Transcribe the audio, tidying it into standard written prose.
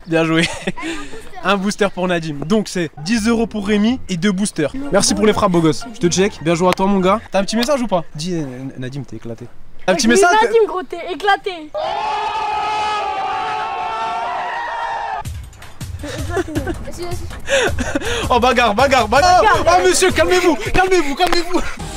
Bien joué. Un booster pour Nadim. Donc c'est 10 € pour Rémi et 2 boosters. Merci pour les frappes, beau gosse. Je te check. Bien joué à toi, mon gars. T'as un petit message ou pas? Dis, Nadim, t'es éclaté. Un petit message? Nadim, gros, t'es éclaté. Oh, bagarre, bagarre, bagarre. Oh, monsieur, calmez-vous, calmez-vous, calmez-vous.